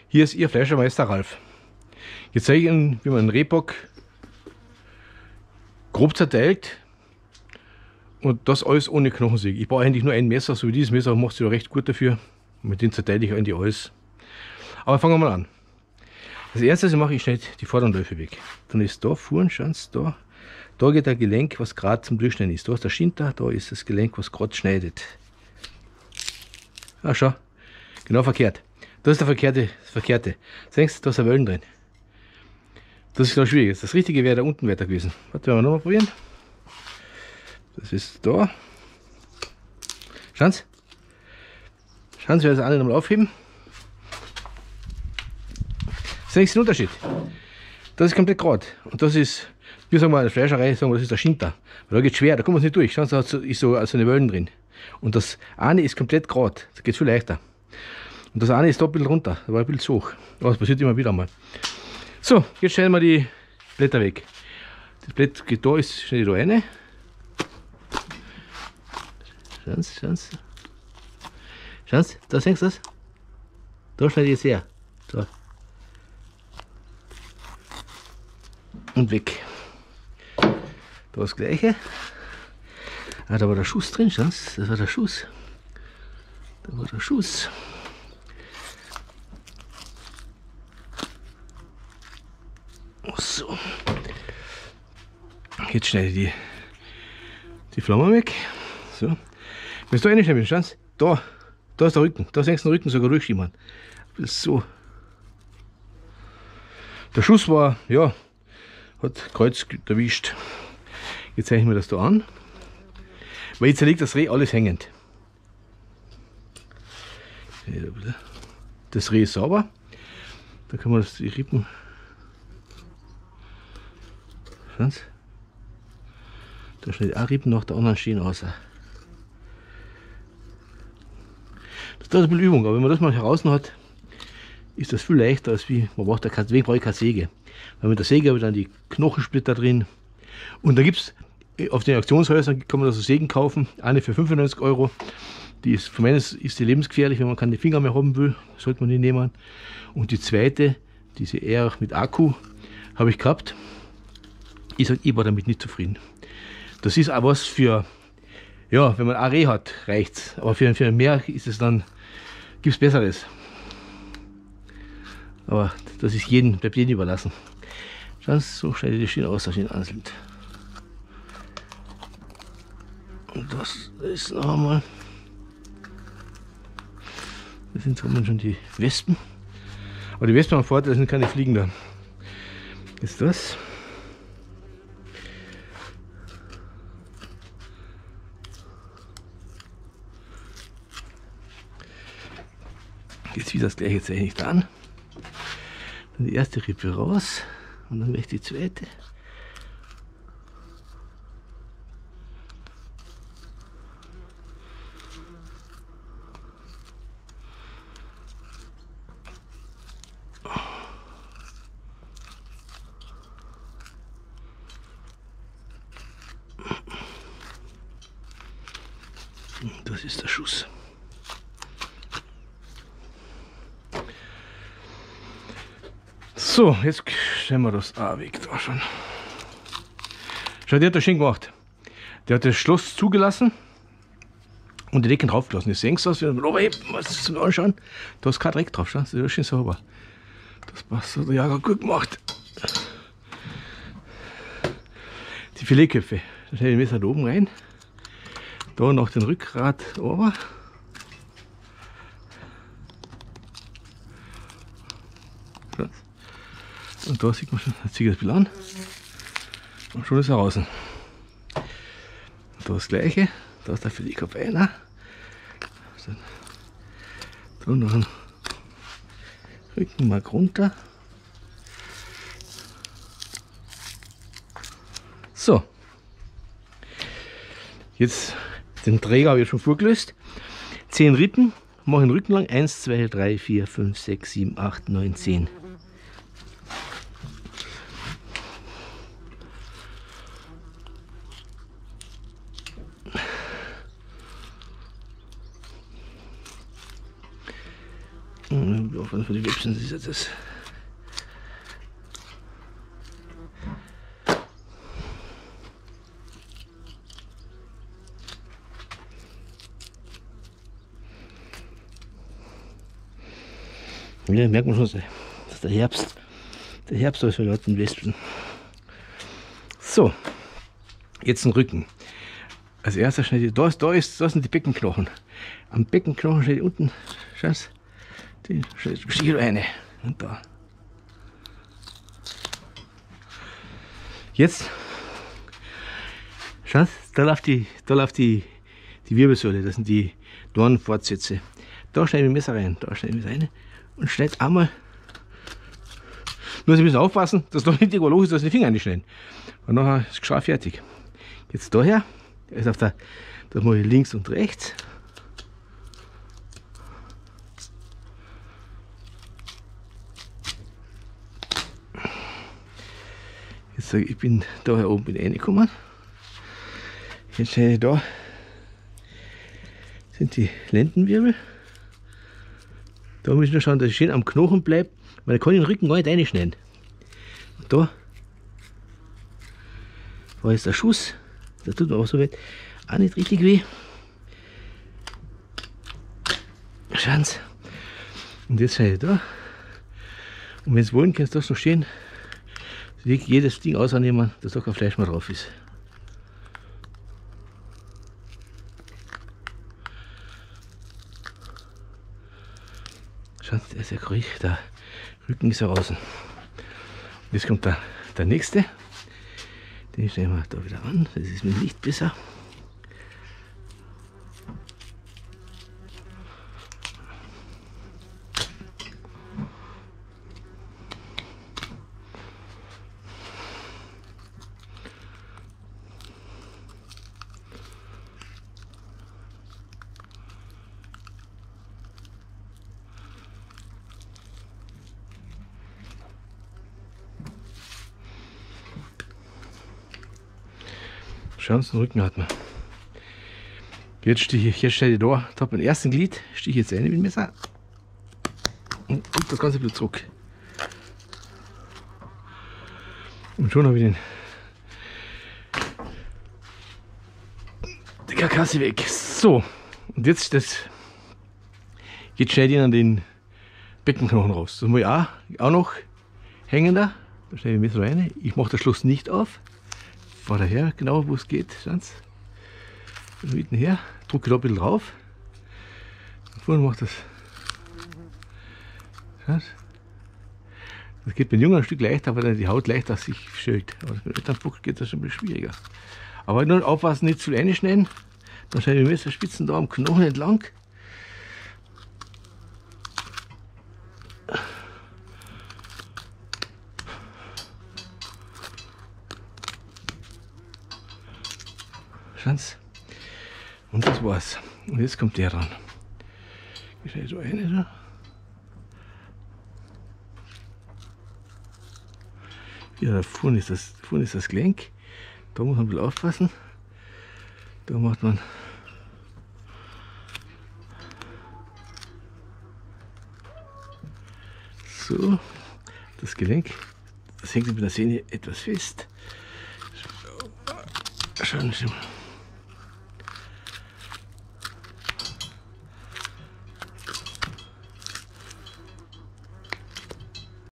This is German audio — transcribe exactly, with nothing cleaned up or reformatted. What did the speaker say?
Hier ist Ihr Fleischermeister Ralf. Jetzt zeige ich Ihnen, wie man einen Rehbock grob zerteilt und das alles ohne Knochensäge. Ich brauche eigentlich nur ein Messer, so wie dieses Messer macht sich recht gut dafür. Und mit dem zerteile ich eigentlich alles. Aber fangen wir mal an. Das erste, was ich mache, ich schneide die vorderen Läufe weg. Dann ist da vorne, schauen Sie, da, da geht ein Gelenk, was gerade zum Durchschneiden ist. Da ist der Schinter, da ist das Gelenk, was gerade schneidet. Ah, schau, genau verkehrt. Das ist der verkehrte, das verkehrte. Sehen Sie, da ist ein Wellen drin. Das ist noch schwierig. Das Richtige wäre da unten weiter gewesen. Warte, werden wir nochmal probieren. Das ist da. Schauen Sie. Schauen Sie, wir das alle nochmal aufheben. Sehen Sie den Unterschied? Das ist komplett gerade. Und das ist, wir sagen mal in der Fleischerei, sagen wir, das ist der Schinter. Weil da geht es schwer, da kommt man nicht durch. Schauen Sie, da ist so, so eine Wellen drin. Und das eine ist komplett gerade. Das geht viel leichter. Und das eine ist da ein bisschen runter. Da war ein bisschen zu hoch. Aber das passiert immer wieder mal. So, jetzt schneiden wir die Blätter weg. Das Blatt geht da, ist, schneide ich da rein. Schauen Sie, schauen Sie. Schauen Sie, da sehen Sie das? Da schneide ich jetzt her. So. Und weg. Da das gleiche. Ah, da war der Schuss drin, schauen Sie, das war der Schuss. Da war der Schuss. So. Jetzt schneide ich die, die Flamme weg. So. Wenn es da reinschneiden, schauen Sie, da, da ist der Rücken. Da sehen Sie den Rücken sogar durchschimmern. So. Der Schuss war, ja, hat Kreuz erwischt. Jetzt zeichnen wir das da an. Weil jetzt liegt das Reh alles hängend. Das Reh ist sauber. Da kann man das, die Rippen. Schauen Sie. Da schneidet auch Rippen nach der anderen stehen aus. Das ist ein bisschen Übung, aber wenn man das mal heraus hat, ist das viel leichter, als wie man braucht. Deswegen brauche ich keine Säge. Weil mit der Säge habe ich dann die Knochensplitter drin. Und da gibt es auf den Auktionshäusern, kann man da so Sägen kaufen. Eine für fünfundneunzig Euro. Die ist, für meines ist die lebensgefährlich, wenn man keine Finger mehr haben will, sollte man die nehmen. Und die zweite, diese eher mit Akku, habe ich gehabt. Ich sage, ich war damit nicht zufrieden. Das ist auch was für, ja, wenn man ein Reh hat, reicht's. Aber für, für mehr ist es dann, gibt es Besseres. Aber das ist jedem, bleibt jedem überlassen. Schauen Sie, so schneide ich die Schiene aus, da steht einzeln. Und das ist noch einmal. Das sind schon die Wespen. Aber die Wespen haben Vorteil, da sind keine Fliegen da. Ist das? Jetzt wieder das gleiche zeichne ich da an. Dann die erste Rippe raus und dann gleich die zweite. Das ist der Schuss. So, jetzt stellen wir das auch weg da schon. Schau, der hat das schön gemacht. Der hat das Schloss zugelassen und die Decken draufgelassen. Jetzt sehen Sie das, wenn wir oben heben, was zum Anschauen. Da ist kein Dreck drauf, schau, das ist schön sauber. Das passt so, der Jager gut gemacht. Die Filetköpfe, da stelle ich das Messer da oben rein. Da noch den Rückgrat oben. Und da sieht man schon, jetzt ziehe ich das Bild an und schon ist er raus. Da das gleiche, da ist der Filetkopf einer. Da noch ein Rückenmark runter. So, jetzt den Träger habe ich schon vorgelöst. zehn Rippen, mache den Rücken lang. eins, zwei, drei, vier, fünf, sechs, sieben, acht, neun, zehn. dann für die Websen ist ja das. Ja, merkt man schon, dass der Herbst, der Herbst ist für die alten Wespen. So, jetzt ein Rücken. Als erstes schneide ich, da, ist, da, ist, da sind die Beckenknochen. Am Beckenknochen schneide ich unten, schau's, die schneide ich eine. Und da. Jetzt, schau, da läuft die, da läuft die, die Wirbelsäule, das sind die Dornfortsätze. Da schneide ich ein Messer rein, da schneide ich ein Messer rein und schneide einmal. Nur Sie müssen aufpassen, dass da nicht irgendwo los ist, dass Sie die Finger einschneiden. Und nachher ist es fertig. Jetzt daher, der ist auf der, da mache ich links und rechts. Jetzt sage ich, ich bin daher oben bin reingekommen. Jetzt schneide ich da, sind die Lendenwirbel. Da muss ich nur schauen, dass ich schön am Knochen bleibe, weil da kann ich den Rücken gar nicht reinschneiden. Und da war jetzt der Schuss, der tut mir auch so weit auch nicht richtig weh. Schauen Sie. Und jetzt schneide ich da. Und wenn Sie wollen, kannst du das noch schön jedes Ding ausnehmen, dass da kein Fleisch mehr drauf ist. Schauen Sie, der ist ja ruhig, der Rücken ist ja außen. Und jetzt kommt der, der nächste. Den stellen wir da wieder an, das ist mir nicht besser. Schauen Sie, den Rücken hat man. Jetzt stehe ich, jetzt stehe ich da, da beim ersten Glied, stehe ich jetzt rein mit dem Messer und das Ganze wieder zurück. Und schon habe ich den die Karkasse weg. So, und jetzt das, jetzt schneide ich an den Beckenknochen raus. Das muss ich auch, auch noch hängender. Da schneide ich das Messer rein. Ich mache den Schluss nicht auf. Fahr daher, genau wo es geht. Schauen Sie. Von hinten her, drücke da ein bisschen drauf. Vorne macht das. Schaut. Das geht beim Jungen ein Stück leichter, weil dann die Haut leichter sich schält. Aber mit dem Elternfuchs geht das schon ein bisschen schwieriger. Aber nur aufpassen, nicht zu viel reinschneiden. Dann schneide ich die Messerspitzen da am Knochen entlang. Und das war's. Und jetzt kommt der ran. Ich schneide so eine da. Hier da vorne ist das, vorne ist das Gelenk. Da muss man ein bisschen aufpassen. Da macht man so das Gelenk. Das hängt mit der Sehne etwas fest. Schauen Sie mal.